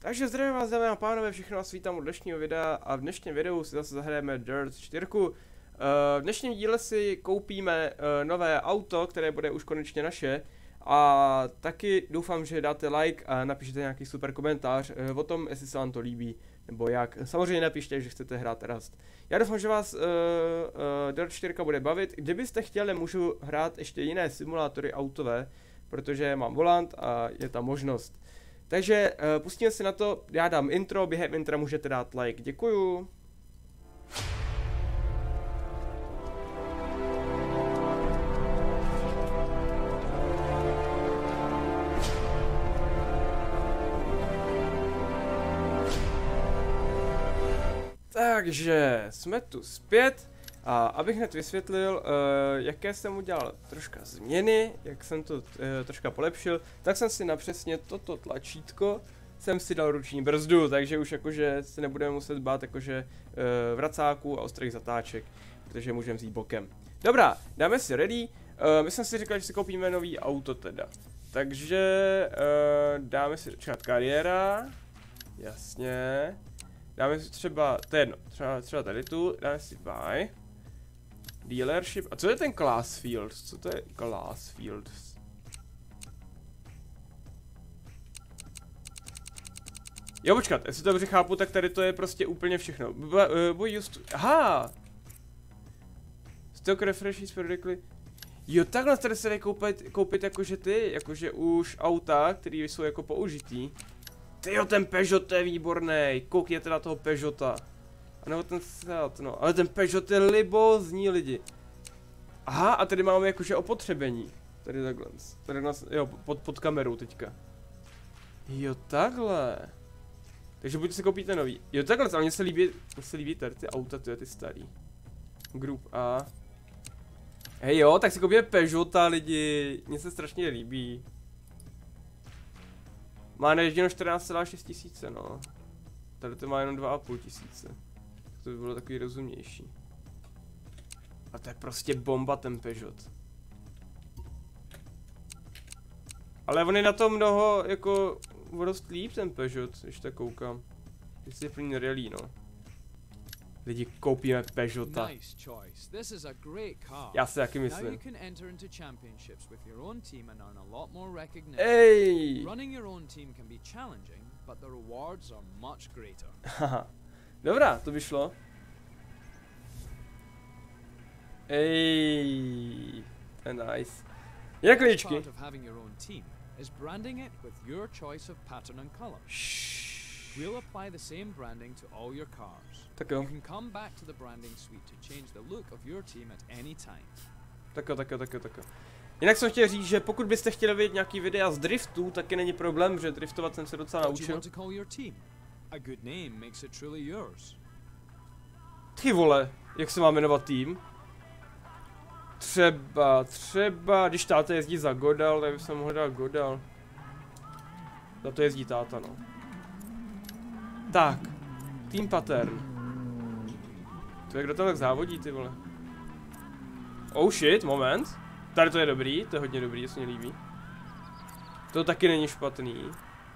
Takže zdravím vás, dámy a pánové, všechno vás vítám u dnešního videa a v dnešním videu si zase zahrajeme Dirt 4. V dnešním díle si koupíme nové auto, které bude už konečně naše. A taky doufám, že dáte like a napíšete nějaký super komentář o tom, jestli se vám to líbí, nebo jak. Samozřejmě napište, že chcete hrát Rust. Já doufám, že vás Dirt 4 bude bavit. Kdybyste chtěli, můžu hrát ještě jiné simulátory autové, protože mám volant a je tam možnost. Takže pustíme si na to, já dám intro, během intra můžete dát like, děkuju. Takže jsme tu zpět a abych hned vysvětlil, jaké jsem udělal troška změny, jak jsem to troška polepšil, tak jsem si na přesně toto tlačítko jsem si dal ruční brzdu, takže už jakože si nebudeme muset bát jakože vracáků a ostrých zatáček, protože můžeme vzít bokem. Dobrá, dáme si ready, my jsme si říkali, že si koupíme nový auto teda, takže dáme si čekat kariéra, jasně. Dáme si třeba, to je jedno, třeba tady tu, dáme si buy. Dealership, a co je ten class fields? Co to je class fields? Jo, počkat, jestli to dobře chápu, tak tady to je prostě úplně všechno. Aha! Stock refreshes periodically. Jo, takhle tady se dají koupit jakože jakože už auta, které jsou jako použitý. Tyjo, ten Peugeot, to je výborný, koukněte na toho Peugeota. A nebo ten Seat, no, ale ten Peugeot je libózní lidi. Aha, a tady máme jakože opotřebení. Tady takhle, jo, pod kamerou teďka. Jo, takhle. Takže buď si koupíte nový. Jo, takhle, ale mně se líbí tady ty auta, ty starý. Group A. Hej jo, tak si koupíme Peugeota lidi, mně se strašně líbí. Má neježděno 14,6 tisíce, no. Tady to má jenom 2,5 tisíce. To by bylo takový rozumnější. A to je prostě bomba ten Peugeot. Ale on je na to mnoho, jako, dost líp ten Peugeot, když tak koukám. Discipline Rally, no. Lidi, koupíme Peugeota. Já si taky myslím. Ej! Haha. Dobrá, to by šlo. Ej, to je nice. Jak ličky? We'll apply the same branding to all your cars. Tak jo. You can come back to the branding suite to change the look of your team at any time. Tak jo. Jinak jsem chtěl říct, že pokud byste chtěli vidět nějaký videa z driftu, taky není problém, že driftovat jsem se docela naučil. Ty vole, jak se má jmenovat tým? Třeba, když táta jezdí za Godal, tak bych se mohl dát Godal. Za to jezdí táta, no. Tak, team pattern. To je, kdo tam tak závodí, ty vole. Oh shit, moment. Tady to je dobrý, to je hodně dobrý, to se mi líbí. To taky není špatný.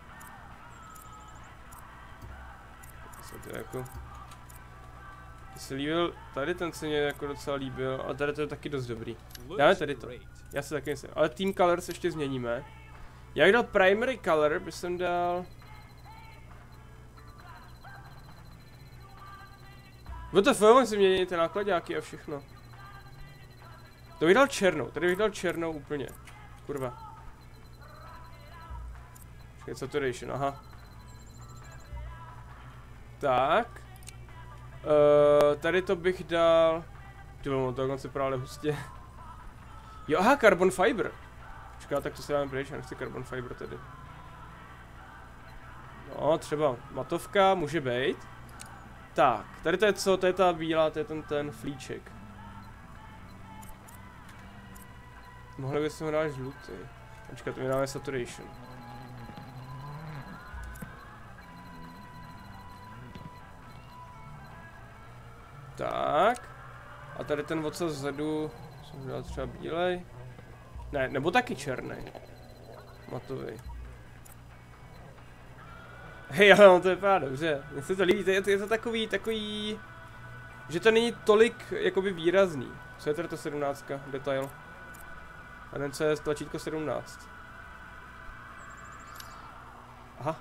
Co to je jako... To se líbil, tady ten se mě jako docela líbil, a tady to je taky dost dobrý. Dáme tady to, já se taky myslím, ale team colors ještě změníme. Jak dal primary color, bych jsem dal... WTF, on si mění ty nákladáky a všechno. To bych dal černou, tady bych dal černou úplně. Kurva. Počkej, saturation, aha. Tak. Tady to bych dal... Tyvo, to se právě hustě. Jo, aha, carbon fiber. Počkej, tak to se dáme pryč, já nechci carbon fiber tady. No, třeba matovka, může být. Tak, tady to je co? To je ta bílá, to je ten flíček. Mohli bychom ho dát žlutý. Počkat, to mi dáme saturation. Tak. A tady ten odsaz vzadu jsem dal třeba bílej. Ne, nebo taky černý. Matový. Hej, ale on to vypadá dobře. Mně se to líbí, je to takový, že to není tolik jakoby výrazný. Co je teda to 17, detail? A ten co je tlačítko 17. Aha.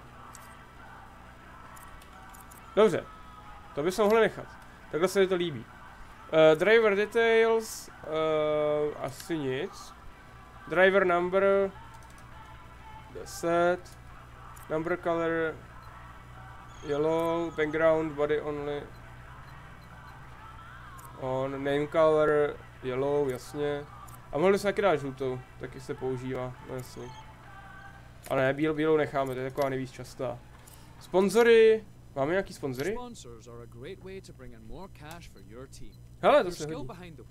Dobře. To bychom mohli nechat. Takhle se mi to líbí. Driver details, asi nic. Driver number 10. Number color yellow, background body only. On name color yellow, jasně. A mohli jsme taky dát žlutou, taky se používá, no jasně. Ale ne, bílou necháme, to je taková nejvíc častá. Sponzory, máme nějaký sponzory? Hele, to se hodí.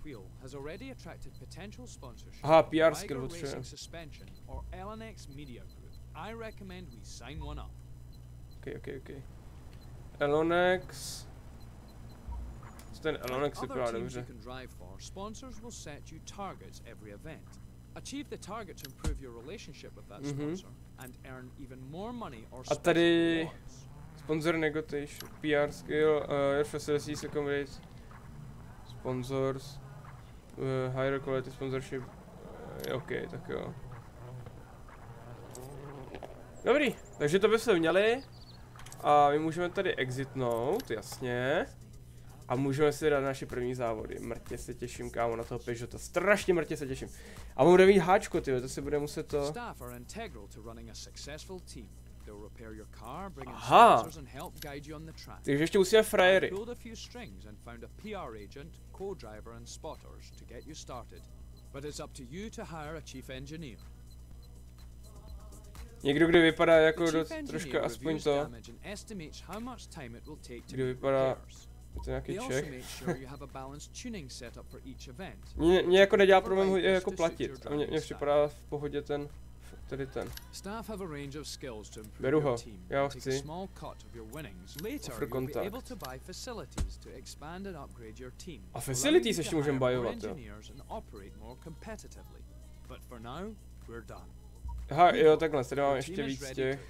Aha, PR skill potřebujeme. Ok. Elonex. Co ten Elonex vypadá dobře. Achieve the target to improve your relationship with that sponsor and earn even more money or a tady sponsor negotiation, PR skill, your facilities accommodate sponsors, higher quality sponsorship, ok, tak jo. Dobrý, takže to bychom měli a my můžeme tady exitnout, jasně. A můžeme si dát naše první závody. Mrtě se těším, kámo, na toho Peugeota. Strašně mrtě se těším. A on bude mít háčko, tyjo, to si bude muset to... Aha. Takže ještě musíme frajery. Někdo, kdo vypadá jako troška aspoň to... Kdo vypadá... Je to nějaký Čech. Mě jako nedělá problém je jako platit. A mně připadá v pohodě ten, tady ten. Beru ho, já ho chci. Offer kontakt. A facilities ještě můžeme bajovat, jo. Aha, jo, takhle, tady máme ještě víc těch.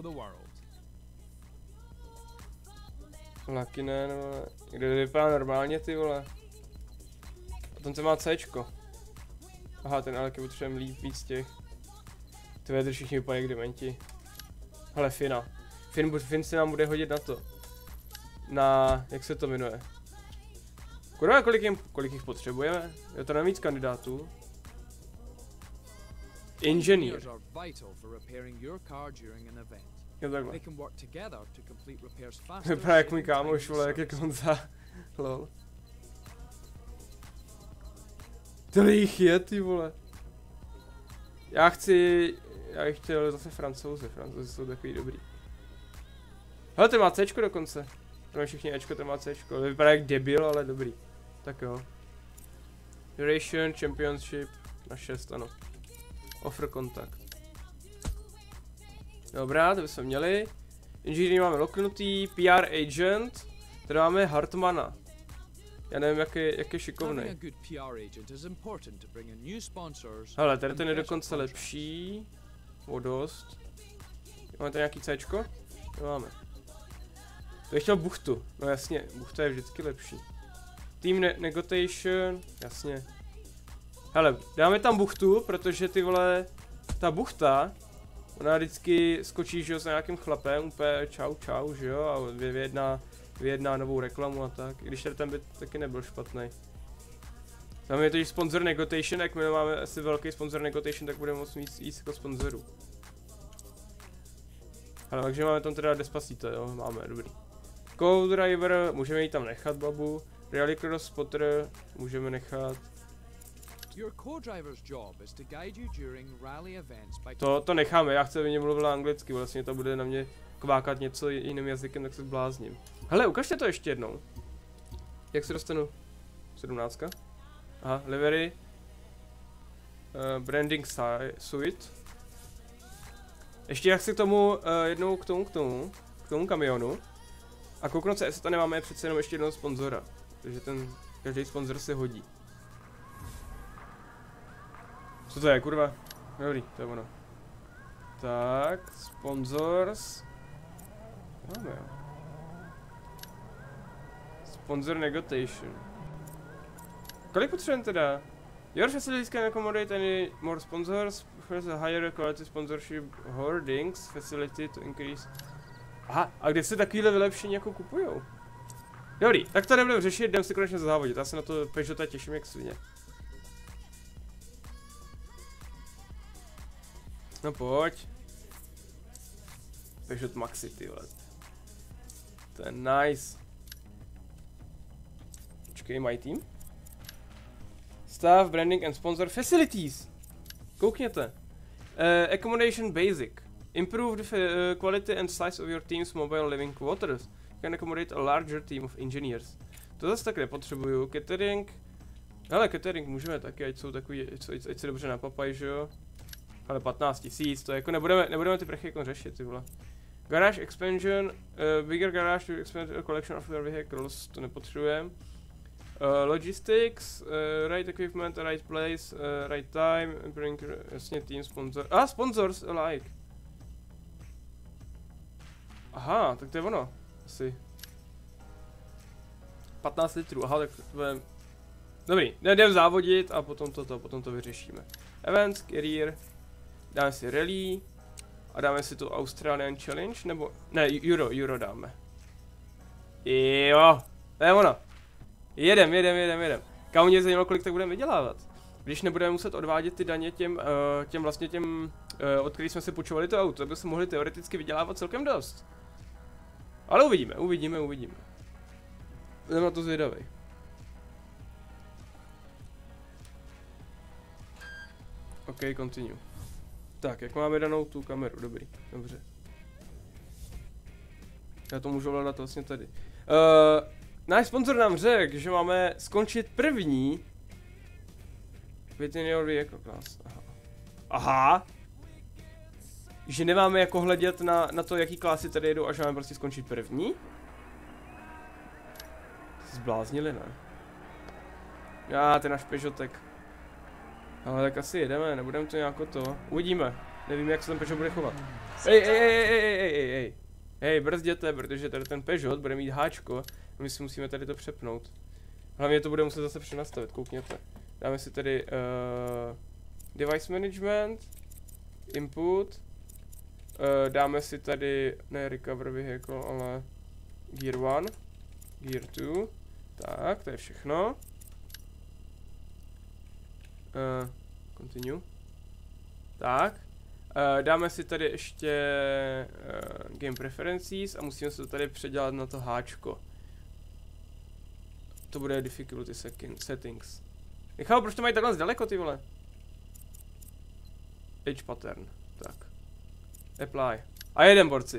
Lakinen, vole. Kde vypadá normálně, ty vole. A ten se má Cčko. Aha, ten ale potřebujeme líp víc těch. Ty vedry všichni vypadají jak dementi. Hele, Fina. Fin se nám bude hodit na to. Na, jak se to jmenuje? Kurva, kolik jich potřebujeme? Je to navíc kandidátů. Inženýr. Jo, takhle. Vypadá jak můj kámoš, vole, jak je Konza. Lol. Tohle jich je, ty vole. Já bych chtěl zase Francouzi jsou takový dobrý. Hele, ten má Cčko dokonce. To má všichni Ečko, ten má Cčko. Vypadá jak debil, ale dobrý. Tak jo. Duration, Championship, na 6, ano. Offer kontakt. Dobrá, to bychom měli. Inženýry máme loknutý, PR agent, tady máme Hartmana. Já nevím, jak je šikovnej. Hele, tady ten je dokonce lepší. O dost. Máme tady nějaký Cčko? Jo, máme. To bych chtěl buchtu, no jasně, buchta je vždycky lepší. Team negotiation, jasně. Hele, dáme tam buchtu, protože ty vole, ta buchta, ona vždycky skočí, že jo, s nějakým chlapem, úplně čau, že jo, a vyjedná novou reklamu a tak, i když tady ten by taky nebyl špatný. Tam je to sponsor negotiation, jak my máme asi velký sponsor negotiation, tak budeme moct víc jako sponzorů. Ale takže máme tam teda Despacito, jo, máme, dobrý. Co-driver, můžeme ji tam nechat, babu. Rallycross spotter, můžeme nechat. To necháme, já chci, aby mě mluvila anglicky, vlastně to bude na mě kvákat něco jiným jazykem, tak se zblázním. Hele, ukažte to ještě jednou. Jak se dostanu? 17. Aha, livery. Branding suite. Ještě jak si k tomu, jednou k tomu kamionu. A kouknout se, jestli to nemáme přece jenom ještě jednoho sponzora. Takže ten, každý sponzor se hodí. Co to je, kurva? Dobrý, to je ono. Tak, sponsors. máme, jo. Sponsor negotiation. Kolik potřebujeme teda? Your facilities can accommodate any more sponsors. First a higher quality sponsorship hoardings facility to increase. Aha, a kde se takovýhle vylepšení jako kupujou? Dobrý, tak to nebudeme řešit, jdem si konečně závodit. Já se na to Peugeota těším jak svině. No pojď. Peugeot Maxi, ty vole. To je nice. Počkej, my team? Staff, branding and sponsor facilities. Koukněte. Accommodation basic. Improve the quality and size of your team's mobile living quarters. You can accommodate a larger team of engineers. To zase tak nepotřebuju. Catering. Hele, catering můžeme taky, ať jsou takový, ať se dobře napapají, že jo? Ale 15 000, to jako nebudeme ty prachy jako řešit, ty vole. Garage expansion, bigger garage to expand a collection of your vehicles, to nepotřebujeme. Logistics, right equipment, right place, right time, bring jasně team sponsor. Sponsors alike. Aha, tak to je ono, asi. 15 litrů, aha, tak to je... Dobrý, jdem závodit a potom to vyřešíme. Events, career, dáme si rally a dáme si tu Australian Challenge, nebo... Ne, Euro dáme. Jo, to je ono. Jedem. Kámo, mě zajímalo, kolik tak budeme vydělávat. Když nebudeme muset odvádět ty daně těm, od kterých jsme si půjčovali to auto, tak bychom mohli teoreticky vydělávat celkem dost. Ale uvidíme. Budeme na to zvědavej. OK, continue. Tak, jak máme danou tu kameru, dobrý, dobře. Já to můžu hledat vlastně tady. Náš sponzor nám řekl, že máme skončit první within your vehicle class. Aha. Že nemáme jako hledět na to, jaký klasy tady jedou, a že máme prostě skončit první? Zbláznili, ne? Ten náš Peugeotek. Ale tak asi jedeme, nebudeme to nějako to. Uvidíme. Nevím, jak se ten Peugeot bude chovat. Hej, brzděte, protože tady ten Peugeot bude mít háčko. A my si musíme tady to přepnout. Hlavně to bude muset zase přenastavit, koukněte. Dáme si tady device management, input. Dáme si tady, ne recover vehicle, ale gear 1, gear 2. Tak, to je všechno. Continue. Tak. Dáme si tady ještě game preferences a musíme se to tady předělat na to háčko. To bude difficulty settings. Nechal, proč to mají takhle zdaleko, ty vole? Edge pattern. Tak. Apply. A jedem, borci.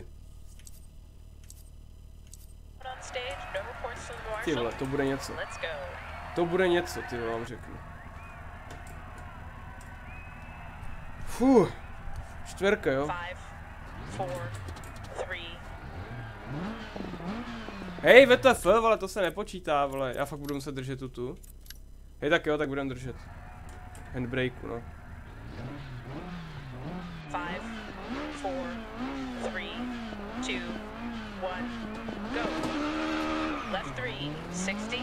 Ty vole, to bude něco. To bude něco, ty vole, vám řeknu. Fuh. 4, jo? 5, 4, 3. Hej, WTF, vole, to se nepočítá, vole. Já fakt budu muset držet tu. Hej, tak jo, tak budem držet. Handbrake, no. 5, 4, 3, 2, 1, go. Left 3, 60.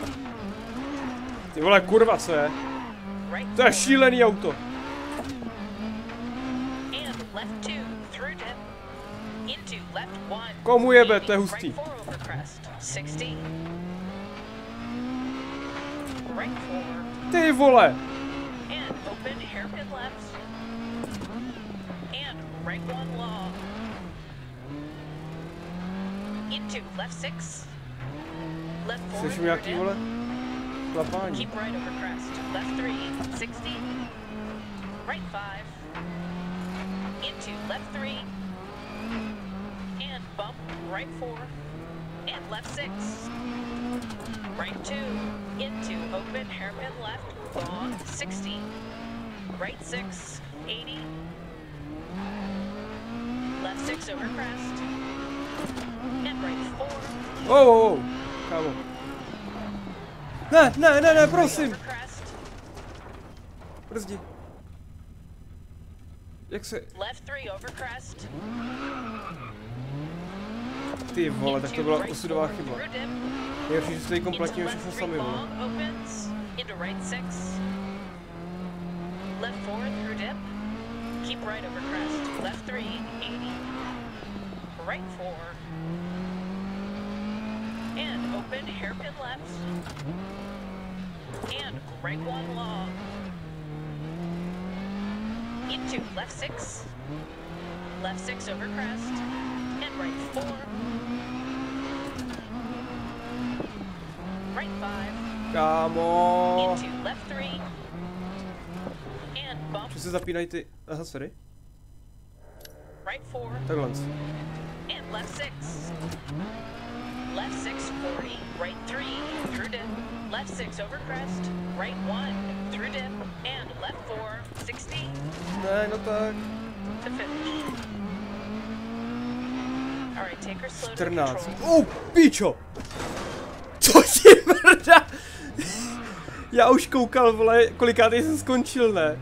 Ty vole, kurva, co je? To je šílený auto. Left 2 through dip into left 1. Komu jebe, to je hustý. Right 4 over crest 60. Right 4. Ty vole. And open hairpin left. And right 1 long. Into left 6. Left 4. Slyším nějaký, vole? Klapání. Keep right over crest. Left 3 60. Right 5. Into left 3, and bump right 4, and left 6, right 2, into open hairpin left, long 60, right 6, 80, left 6 over crest, and right 4. Oh, kámo. Ne, prosím. Brzdi. Jak se... Left 3 over crest. Ty vole, tak to byla Into right osudová four chyba. through dip. Nejhorší, že se tady Into kompletně left všechno 3 sami, vole. long opens. Into right 6. Left 4 through dip. Keep right over crest. Left 3, 80. Right 4. And open hairpin left. And right 1 long. Into left 6. Left 6 over crest. And right 4. Right 5. Kámo. Into left 3. And bump. Že se zapínají ty... Aha, sorry. Right 4. Takhle. And left 6. Left 6, 40. Right 3 through dip. Left 6 over crest. Right 1 through dip. And left 4, 60 Ne, no tak. to finish. Alright, take her slow to 14. control. Píčo! Co ti mrda? Já už koukal, vole, kolikátej jsem skončil, ne?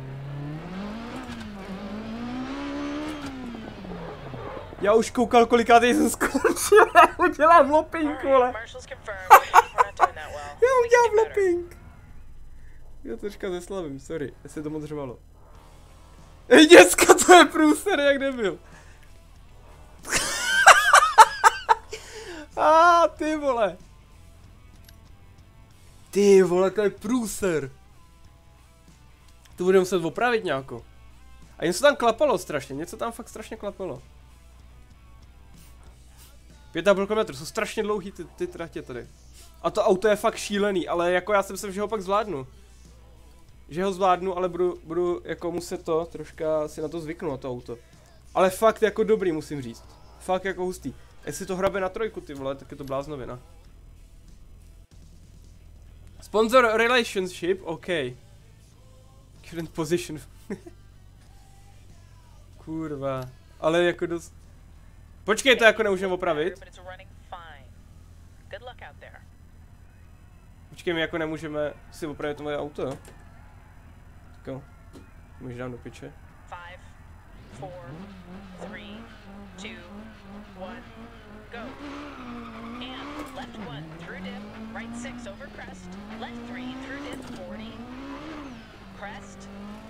Já už koukal, kolikátej jsem skončil, já udělám looping, vole. Alright, Marshall's confirmed. We're not doing that well. Já We can udělám do better. looping. Já troška zeslavím, sorry, jestli to moc řvalo. Ej, děcka, to je průser, jak nebyl. Ty vole. Ty vole, to je průser. To budeme muset opravit nějako. A něco tam klapalo strašně, něco tam fakt strašně klapalo. 5,5 kilometru, jsou strašně dlouhý ty tratě tady. A to auto je fakt šílený, ale jako já si myslím, že ho pak zvládnu. Že ho zvládnu, ale budu jako muset to troška si na to zvyknout, na to auto. Ale fakt jako dobrý, musím říct. Fakt jako hustý. Jestli to hrabe na 3, ty vole, tak je to bláznovina. Sponsor relationship, OK. Current position. Kurva. Ale jako dost... Počkej, to jako nemůžeme opravit. But it's running fine. Good luck out there. Počkej, my jako nemůžeme si opravit to moje auto, jo? Tak jo. Můžeš dám do piče. 5, 4, 3, 2, 1, go. And left 1 through dip, right 6 over crest, left 3 through dip, 40. Crest.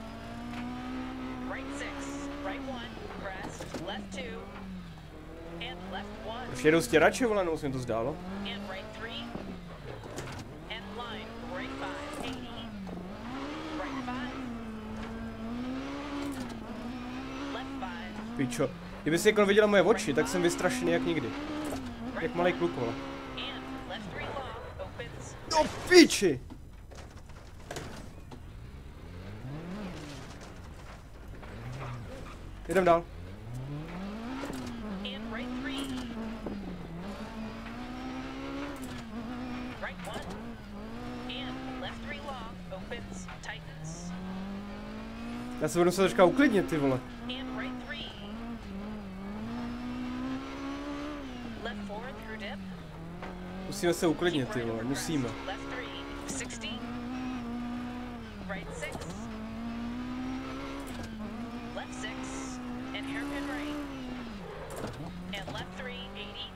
Right 6, right 1, crest, left 2, and left 1. Už jedou stěrače, vole, nebo se mi to zdálo? And right 3. And line, right 5, 80. Right 5. Left 5. Pičo. Kdyby si jako viděla moje oči, tak jsem vystrašený jak nikdy. Jak malý kluk, vole. And left 3 long opens. No piči! Jedem dál. And right 3. Right 1. And left 3 long opens, tightens. Já se budu se troška uklidnit, ty vole. And right 3. Left 4 through dip. Musíme se uklidnit, ty vole, musíme. Left 3, 60. Right 6. Left 6. And hairpin right. And left 3, 80.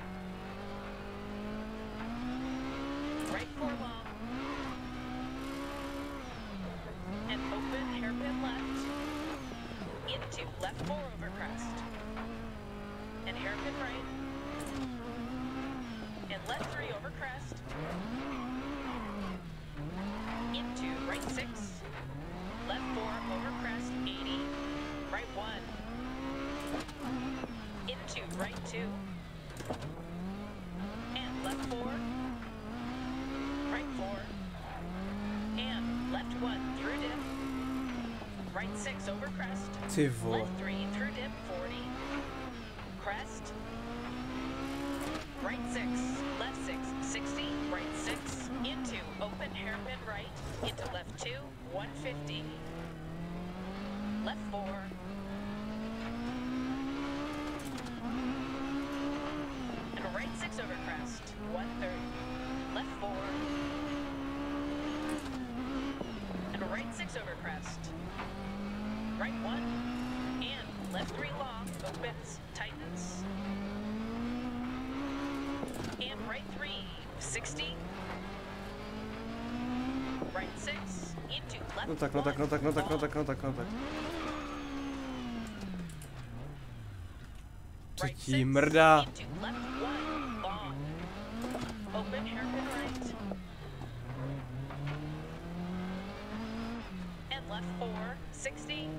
Right 4 long. And open hairpin left. Into left 4 over crest. And hairpin right. And left 3 over crest. Into right 6. Left 4 over crest, 80. Right 1. Into right 2. And left 4. Right 4. And left 1 through dip. Right 6 over crest. Ty vole. Left 3 through dip, 40. Crest. Right 6, left 6, 60, right 6, into open hairpin right, into left 2, 150. Left 4. And right 6 over crest, 130. Left 4. And right 6 over crest. Right 1. And left 3 long, opens, tightens. right 3, 60. Right 6, into left No tak, no tak, no tak, no tak, no tak, no tak, no tak. Třetí mrda. into left 1, long. Open hairpin right. And left 4, 60.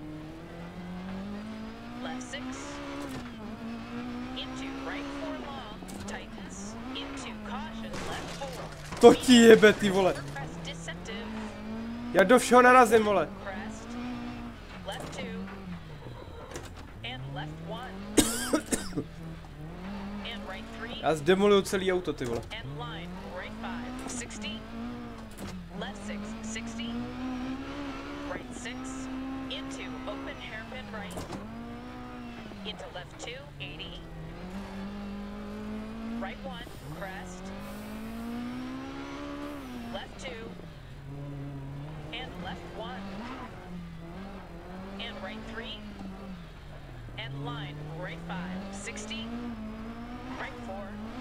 Left 6. Into right 4 long, tightens. Into caution, left 4. To ti jebe, ty vole. Press deceptive. Já do všeho narazím, vole. Crest. Left 2. And left 1. And right 3. Já zdemoluju celý auto, ty vole. And line, right 5, 60. Left 6, 60. Right 6. Into open hairpin right. Into left 2, 80. Right 1, crest. Left 2. And left 1. And right 3. And line, right 5, 60. Right 4.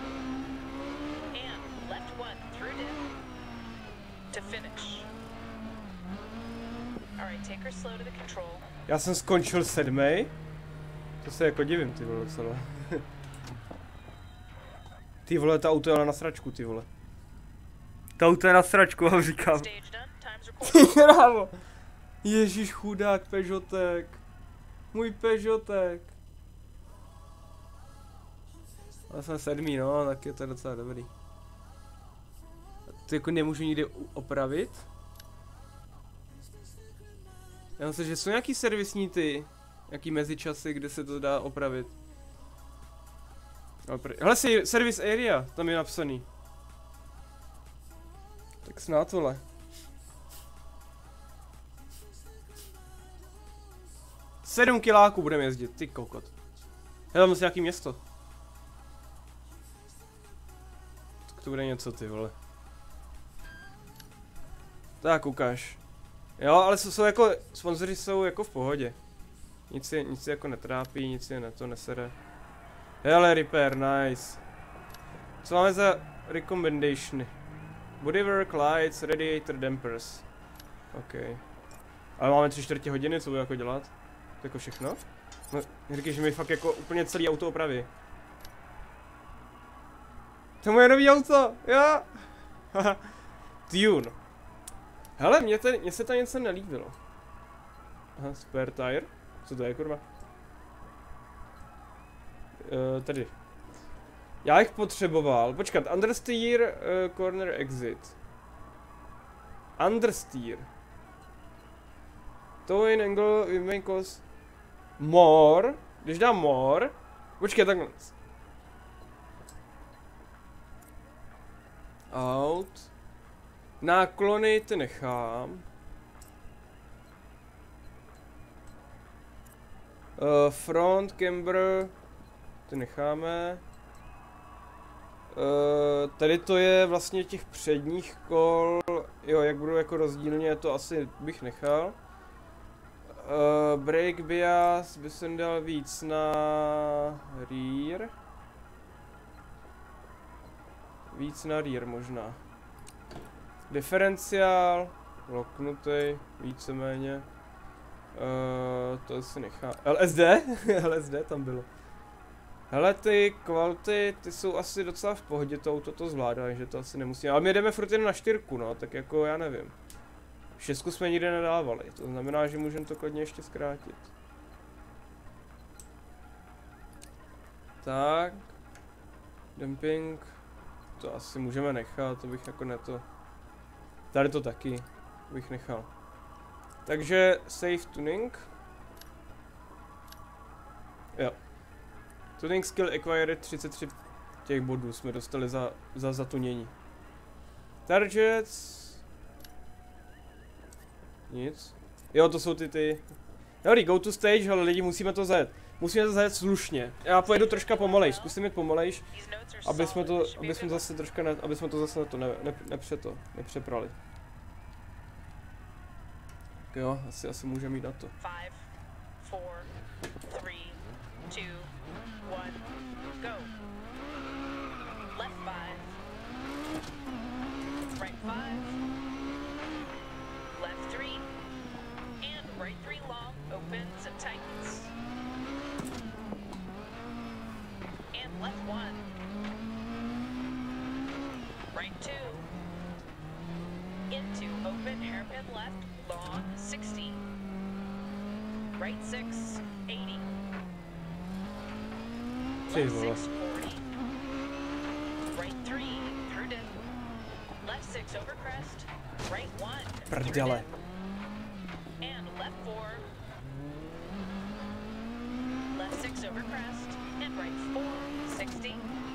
And left 1 through dip. To finish. Alright, take her slow to the control. Já jsem skončil 7. To se jako divím, ty vole, docela. Ty vole, ta auto je na sračku, ty vole. Ta auto je na sračku, vám říkám. Stage done, time's recorded. Krávo. Ježíš chudák Peugeotek. Můj Peugeotek. Já jsem 7, no, tak je to docela dobrý. To jako nemůžu nikdy opravit? Já myslím, že jsou nějaký servisní ty, nějaký mezičasy, kde se to dá opravit. Hele, service area, tam je napsaný. Tak snad, vole. 7 kiláků budeme jezdit, ty kokot. Hele, tam musí nějaký město. Tak to bude něco, ty vole. Tak, ukáž. Jo, ale jsou jako, sponzoři jsou jako v pohodě. Nic je jako netrápí, nic je na to nesere. Hele, repair, nice. Co máme za recommendationy? Bodywork, lights, radiator, dampers. OK. Ale máme 3/4 hodiny, co budu jako dělat? To jako všechno? No, říkej, že mi fakt jako úplně celý auto opraví. To je moje nový auto, jo! Tune. Hele, mně se to něco nelíbilo. Aha, spare tire? Co to je, kurva? Tady. Já jich potřeboval. Počkat, understeer, corner exit. Understeer. Towing angle, we may cause more. Když dám more. Počkej, takhle. Out. Náklony ty nechám. Front, camber, ty necháme. Tady to je vlastně těch předních kol, jo, jak budou jako rozdílně, to asi bych nechal. Brake bias by jsem dal víc na rear. Víc na rear možná. Diferenciál, loknutý, víceméně. To si nechá. LSD? LSD tam bylo. Hele, ty kvality, ty jsou asi docela v pohodě, to auto to zvládá, že to asi nemusíme. Ale my jdeme furt jen na 4, no, tak jako já nevím. 6 jsme nikdy nedávali, to znamená, že můžeme to klidně ještě zkrátit. Tak. Dumping. To asi můžeme nechat, to bych jako neto. Tady to taky bych nechal. Takže save tuning. Jo. Tuning skill acquired 33 těch bodů jsme dostali za zatunění. Targets. Nic. Jo, to jsou ty. Dobrý, go to stage, ale lidi, musíme to zajet. Musíme to zajet slušně. Já pojedu troška pomalejš, zkusím jít pomalejš, aby jsme to zase troška nepřeprali. Tak jo, asi můžeme jít na to. 5, 4, 3, 2, 1, go. Left 5, 5. Left 3. And right 3 long, opens and tightens. And left 1. Right 2. Into open hairpin left, long, 60. Right 6, 80. Ty Left vole. 6, 40. Right 3, through dip. Left 6 over crest. Right 1, through Prdele. dip. And left 4. Left 6 over crest. And right 4, 60.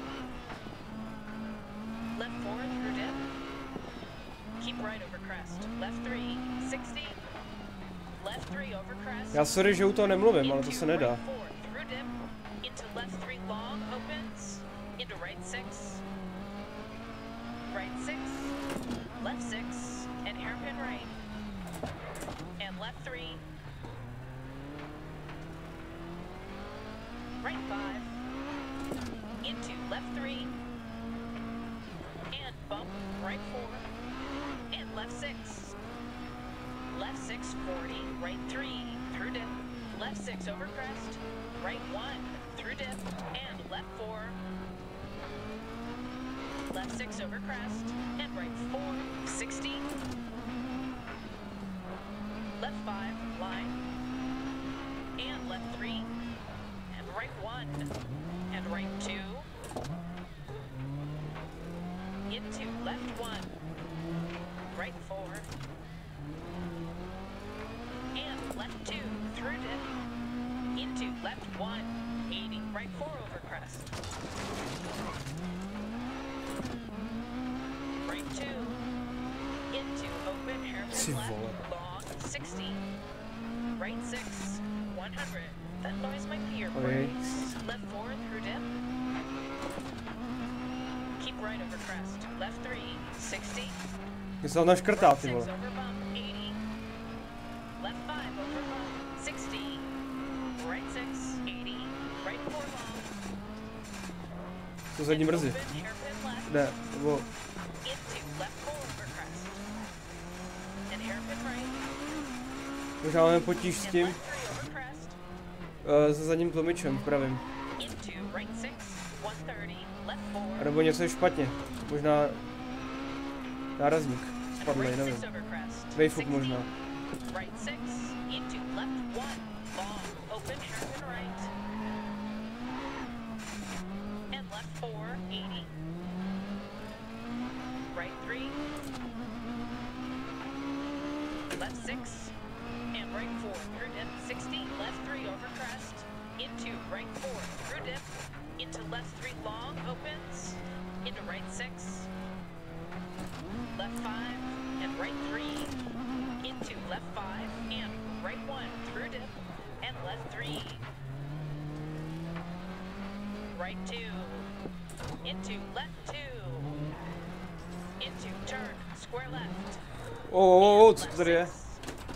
Left 4 through dip. Keep right over crest. Left 3, 60. Left 3 over crest. Já sorry, že u toho nemluvím, ale to se nedá. Right 4 through dip. Into left 3 long opens. Into right 6. Right 6. Left 6. And hairpin right. And left 3. Right 5. Into left 3. And bump right 4. And left 6. Left 6, 40. Right 3 through dip. Left 6 over crest. Right 1 through dip. And left 4. Left 6 over crest. And right 4, 60. Left 5, line. And left 3. And right 1. And right 2. Into left 1. Right 4. And left 2 through dip. Into left 1. 80. Right 4 over crest. Right 2. Into open Ty hairpin left. vole. Long 60. Right 6. 100. That noise might be your Okay. brakes. Left 4 through dip. Keep right over crest. Left 3. 60. Mě se tam naškrtá, Right ty 6 vole. over bump, 80. Left 5 over bump, 60. Right 6, 80. Right 4 long. To zadní brzy. Open hairpin left. Ne, nebo... Into left 4 over crest. And hairpin right. Možná máme potíž s And tím, left 3 over crest. se zadním tlumičem pravým. Into right 6, 130. Left 4. A nebo něco je špatně. Možná... Nárazník. And Spadlej, right 6 nevím. over crest. Vejfuk 60. možná. Right 6. Into left 1. Long. Open hairpin right. And left 4. 80. Right 3. Left 6. And right 4. Through dip. 60. Left 3 over crest. Into right 4. Through dip. Into left 3 long. Opens. Into right 6. Left 5. And right 3. Into left 5 and right 1 through dip and left 3. Right 2. Into left 2. Into turn, square left. Co Left to tady je? 6.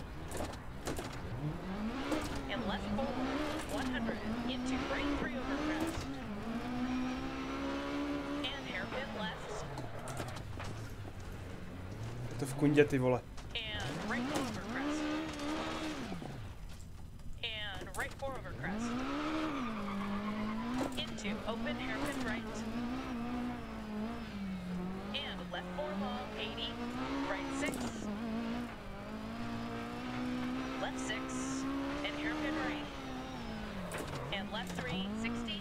And left 4. 100 into right 3 over crest. And hairpin left. To v kundě, ty vole. And right 4 over crest. And right 4 over crest. Into open hairpin right. And left 4 long, 80. Right 6. Left 6. And hairpin right. And left 3, 60.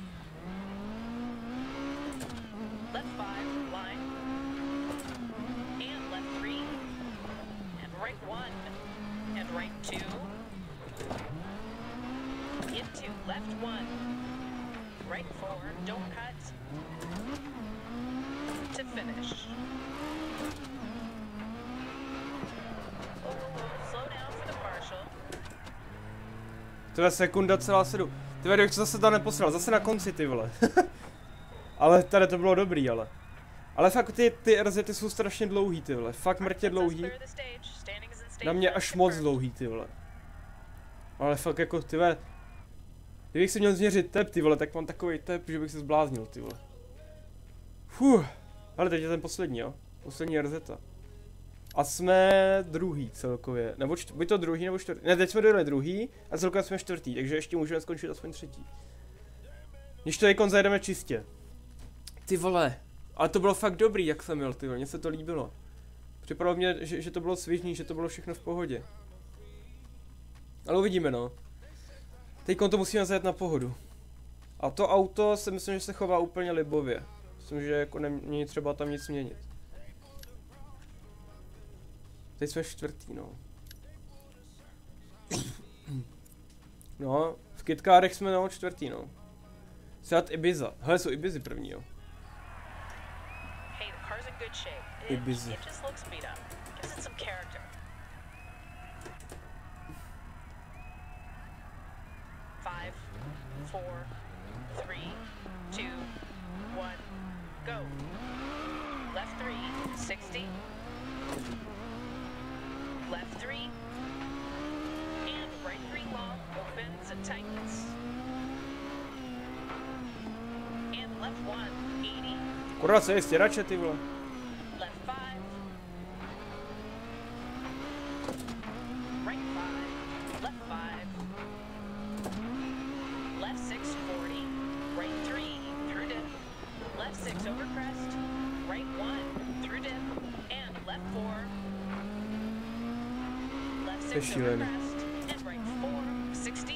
Left 5, line. And left 3. And right 1. And right 2. Into left 1. Right 4. Don't cut. To finish. Oh, slow down for the partial. Tvé sekunda celá 7. Ty vedeš, co zase tam neposral, zase na konci, ty vole. Ale tady to bylo dobrý, ale. Ale fakt ty RZ jsou strašně dlouhý, ty vole. Fakt mrtě dlouhý. Na mě až moc dlouhý, ty vole. Ale fakt jako, ty vole. Kdybych si měl změřit tep, ty vole, tak mám takový tep, že bych se zbláznil, ty vole. Ale teď je ten poslední, jo. Poslední RZ. A jsme druhý celkově, nebo buď to druhý nebo čtvrtý, ne, teď jsme dojeli druhý a celkově jsme čtvrtý, takže ještě můžeme skončit aspoň třetí. Když to teďkon zajedeme čistě. Ty vole, ale to bylo fakt dobrý, jak jsem jel, ty vole, mně se to líbilo. Připadalo mě, že to bylo svižný, že to bylo všechno v pohodě. Ale uvidíme, no. Teďkon to musíme zajet na pohodu. A to auto si myslím, že se chová úplně libově. Myslím, že jako není třeba tam nic měnit. Teď jsme čtvrtý, no. No, v kitkárech jsme no čtvrtý, no. Seat Ibiza. Hele, jsou Ibizy první, jo. Hey, the car's in good shape. Ibiza. It just looks beat up. Gives it some character. 5, 4, 3, 2, 1, go. Left 3, 60. Left 3. And right 3 long opens and tightens. And left 1, 80. Kurva, co je stěrače, ty vole. Left 5. Right 5. Left 5. Left 6, 40. Right 3 through dip. Left 6 over crest. Right 1 through dip. And left 4. Left 6 over crest. And right 4, 60.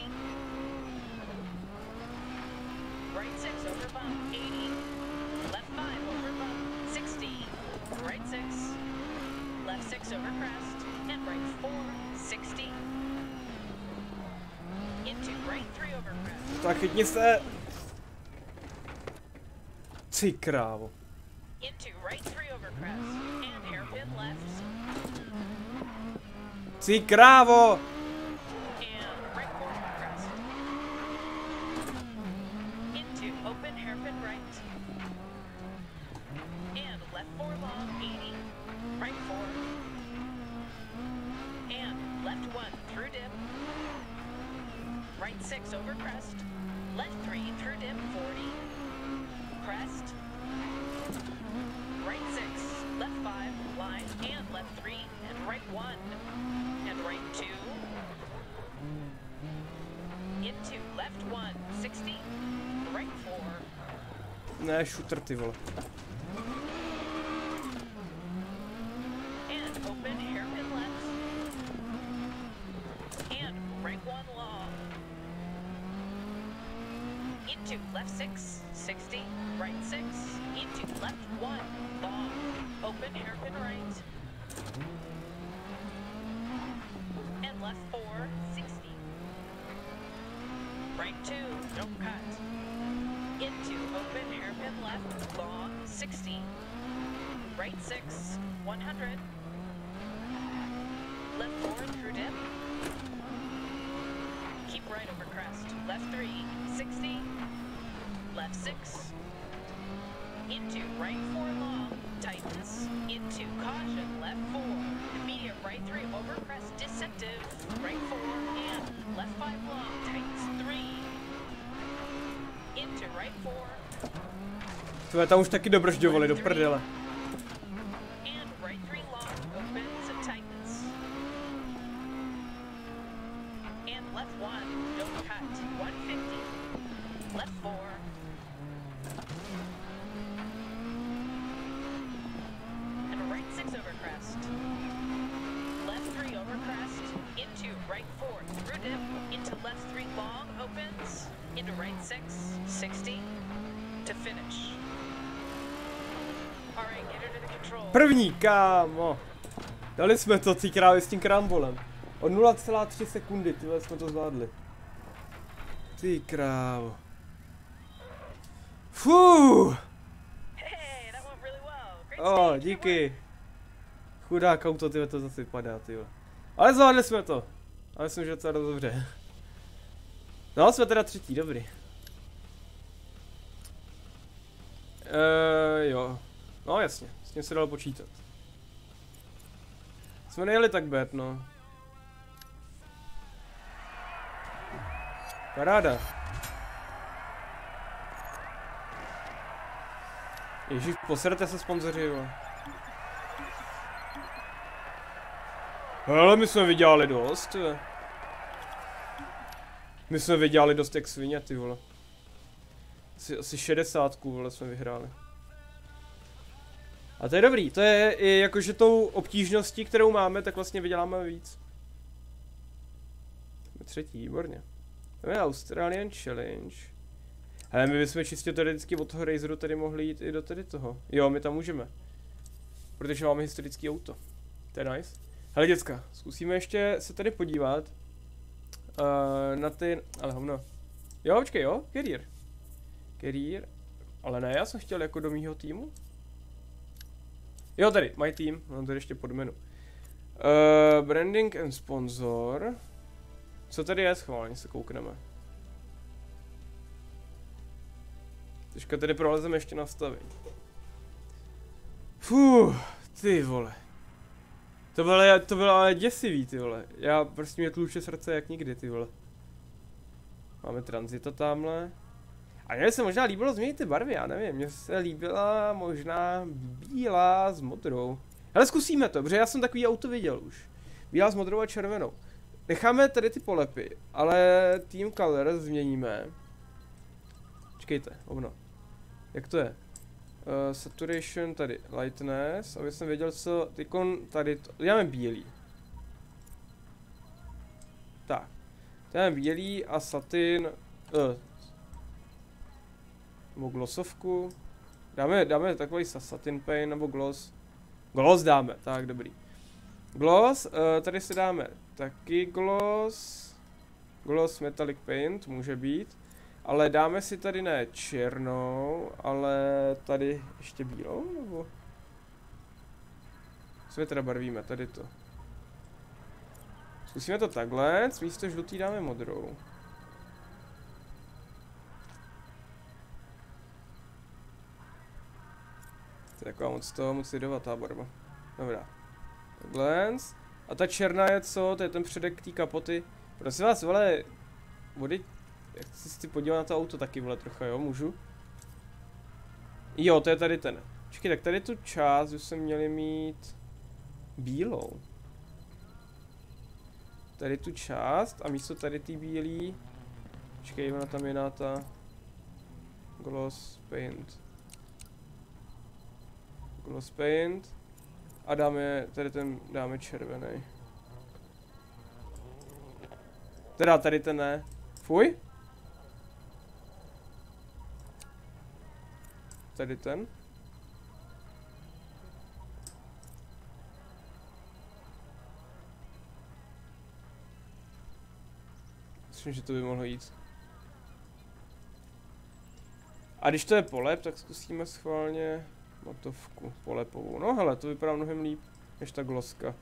Right 6 over bump, 80. Left 5 over bump, 60. Right 6. Left 6 over crest. And right 4, 60. Into right 3 over crest. Tak chytni se. Ty krávo. Into right 3 over crest. And hairpin left. Ty krávo! And right 4 over crest. Into open hairpin right. And left 4 long, 80. Right 4. And left 1 through dip. Right 6 over crest. Left 3 through dip, 40. Crest. Right 6, left 5, line, and left 3, and right 1, and right 2. Into left 1, 60. Right 4. Ne, shooter, ty vole. And open hairpin left. And right 1 long. Into left 6, 60. Right 6. Into left 1 long. Open hairpin right. And left 4, 60. Right 2, don't cut. Into open hairpin left, long, 60. Right 6, 100. Left 4 through dip. Keep right over crest. Left 3, 60. Left 6. Into right 4 long, tightens. Into caution, left 4. Immediate right 3 over crest, deceptive. Right 4 and left 5 long, tightens 3. Into right 4. Tvoje tam už taky dobržďovali do prdele. And right 3 long, opens and tightens. And left 1, don't cut, 150. Left 4. And right 6 over crest. Left 3 over crest. Into right 4 through dip. Into left 3 long opens. Into right 6, 60. To finish. Alright, get her to the control. První, kámo. Dali jsme to, ty krávy s tím krambolem. O 0,3 sekundy, tyhle jsme to zvládli. Ty krávo. Fuuu. Hey, that went really well. Great O, stage, good díky. work. Chudák auto, tyhle to zase vypadá, tyhle. Ale zvládli jsme to. A myslím, že to je dobře. No, jsme teda třetí, dobrý. Jo. No jasně, s tím se dalo počítat. Jsme nejeli tak bad, no. Paráda. Ježíš, poserte se sponzoři, jo. Ale my jsme vydělali dost, jo. My jsme vydělali dost jak svině, ty vole. Asi 60 vole jsme vyhráli. A to je dobrý, to je i jakože tou obtížností, kterou máme, tak vlastně vyděláme víc. Jsme třetí, výborně. To je Australian Challenge. Ale my bychom čistě teoreticky od toho Razeru tady mohli jít i do tady toho. Jo, my tam můžeme. Protože máme historický auto. To je nice. Hele děcka, zkusíme ještě se tady podívat. Na ty, ale hovno. Jo, počkej, jo, career. Career, ale ne, já jsem chtěl jako do mýho týmu. Jo, tady, my team, mám tady ještě podmenu. Branding and sponsor. Co tady je schválně, se koukneme. Teďka tady prolezeme ještě nastavení. Ty vole. To bylo ale děsivý, ty vole. Já prostě mě tluče srdce jak nikdy, ty vole. Máme tranzita tamhle. A mně se možná líbilo změnit ty barvy, já nevím. Mně se líbila možná bílá s modrou. Ale zkusíme to, protože já jsem takový auto viděl už. Bílá s modrou a červenou. Necháme tady ty polepy, ale team color změníme. Počkejte, ovno. Jak to je? Saturation tady, lightness, aby jsem věděl co, tykon tady to, děláme bílý. Tak, děláme bílý a satin, nebo glossovku, dáme takový satin paint nebo gloss, gloss dáme, tak dobrý. Gloss, tady si dáme taky gloss, gloss metallic paint, může být. Ale dáme si tady ne černou, ale tady ještě bílou, nebo? Co teda barvíme, tady to. Zkusíme to takhle, místo žlutý dáme modrou. To je taková moc lidovatá barva. Dobrá. Takhle. A ta černá je co? To je ten předek té kapoty. Prosím vás, vole, vody. Jak si podívat na to auto taky, vole, trocha, jo, můžu? Jo, to je tady ten. Počkej, tak tady tu část už jsme měli mít bílou. Tady tu část a místo tady ty bílý. Počkej, ona tam je na ta gloss paint. Gloss paint. A dáme, tady ten, dáme červený. Teda tady ten ne. Fuj. Tady ten. Myslím, že to by mohlo jít. A když to je polep, tak zkusíme schválně matovku polepovou. No hele, to vypadá mnohem líp než ta gloska.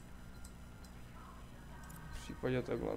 V případě takhle.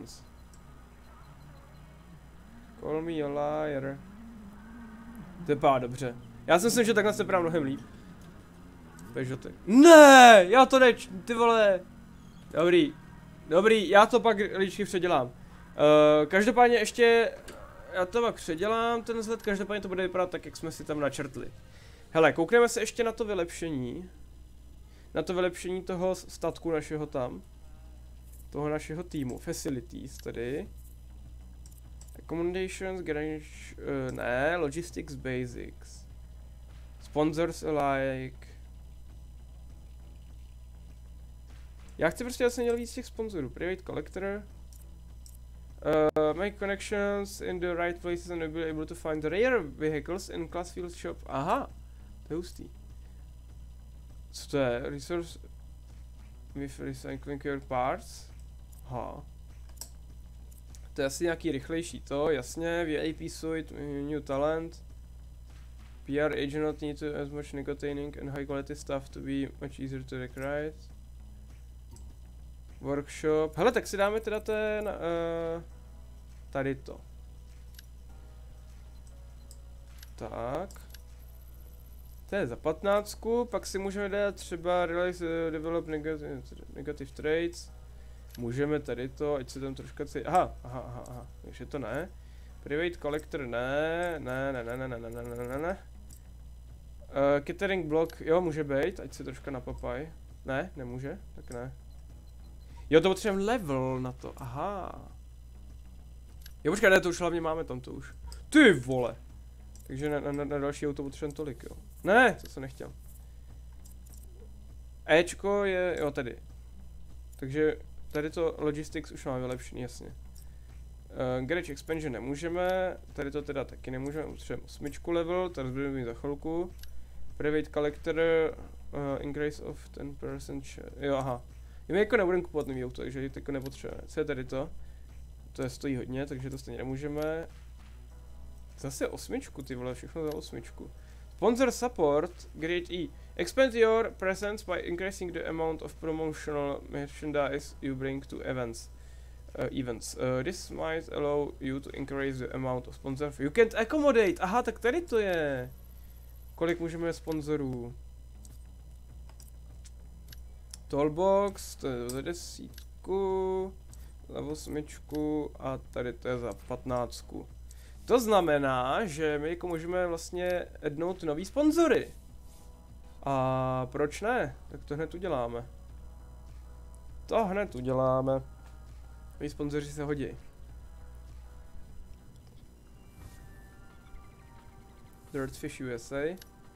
Call me a liar. To vypadá dobře. Já si myslím, že takhle se vypadá mnohem líp. Peugeoty. Ne, já to neč, ty vole. Dobrý, dobrý, já to pak ličky předělám. Každopádně ještě, já to pak předělám, ten vzhled, každopádně to bude vypadat tak, jak jsme si tam načrtli. Hele, koukneme se ještě na to vylepšení. Na to vylepšení toho statku našeho tam. Toho našeho týmu, facilities tady. Accommodations, garage, ne, logistics basics. Sponsors alike. Já chci prostě, měl víc těch sponsorů. Private collector. Make connections in the right places and be able to find rare vehicles in Classfield shop. Aha, to je hustý. Co to je? Resource with recycling your parts. Aha. To je asi nějaký rychlejší to, jasně, VIP suit, new talent. PR agent not need to as much nicotining and high quality stuff to be much easier to recruit. Workshop, hele, tak si dáme teda ten, tady to. Tak. To je za 15, pak si můžeme dát třeba realize develop negative traits. Můžeme tady to, ať se tam troška aha, takže to ne. Private collector ne. Catering block, jo, může být, ať se troška napapaj. Ne, nemůže, tak ne. Jo, to potřebujeme level na to, aha. Jo, počkej, ne, to už hlavně máme tam to už. Ty vole. Takže na další auto potřebujeme tolik, jo. Ne, to jsem nechtěl. Ečko je, jo, tady. Takže tady to logistics už máme vylepšený, jasně. Garage expansion nemůžeme, tady to teda taky nemůžeme, potřebujeme 8 level, tady budeme mít za chvilku. Private collector, increase of 10%, jo, aha. My jako nebudeme kupovat nový auto, takže jako nepotřebujeme. Co je tady to? To je stojí hodně, takže to stejně nemůžeme. Zase 8, ty vole, všechno za 8. Sponsor support, Grade E. Expand your presence by increasing the amount of promotional merchandise you bring to events. This might allow you to increase the amount of sponsors you can accommodate. Aha, tak tady to je. Kolik můžeme sponzorů? Toolbox, to je za 10, za 8 a tady to je za 15. To znamená, že my jako můžeme vlastně addnout nový sponzory. A proč ne? Tak to hned uděláme. Noví sponzoři se hodí. Dirtfish USA.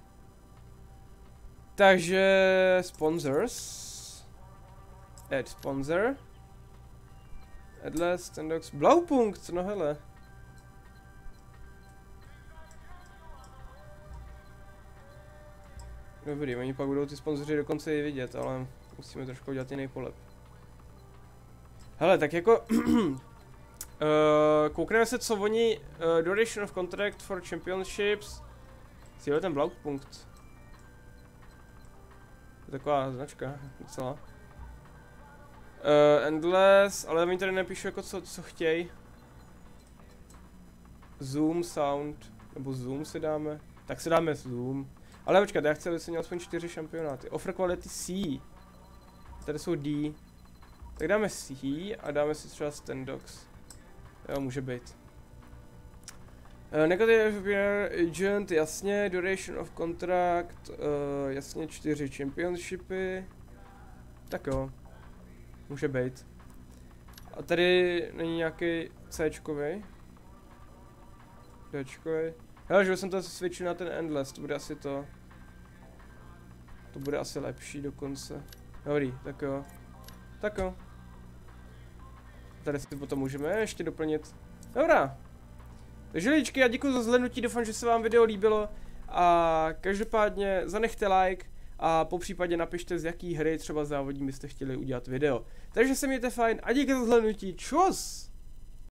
Takže sponsors. Add sponsor. Atlas, Tendox, Blaupunkt, no hele. Dobrý, oni pak budou ty sponzoři dokonce i vidět, ale musíme trošku udělat jiný polep. Hele, tak jako koukneme se, co oni duration of contract for championships. Cíle ten Blaupunkt. Je taková značka, docela. Endless, ale oni tady nepíšu jako co chtějí. Zoom sound, nebo zoom si dáme. Tak si dáme zoom. Ale počkat, já chci, aby se měl aspoň 4 šampionáty. Offer quality C. Tady jsou D. Tak dáme C a dáme si třeba Standox. Jo, může být. Negative agent, jasně, duration of contract, jasně 4 championshipy. Tak jo. Může být. A tady není nějaký C-čkovej. D-čkovej. Hele, že jsem to switchil na ten Endless, to bude asi to. To bude asi lepší dokonce. Dobrý, tak jo. Tak jo. Tady si potom můžeme ještě doplnit. Dobrá. Takže lidičky, já děkuji za zhlédnutí, doufám, že se vám video líbilo. A každopádně zanechte like a popřípadě napište, z jaký hry třeba závodní byste chtěli udělat video. Takže se mějte fajn a díky za zhlédnutí. Čus!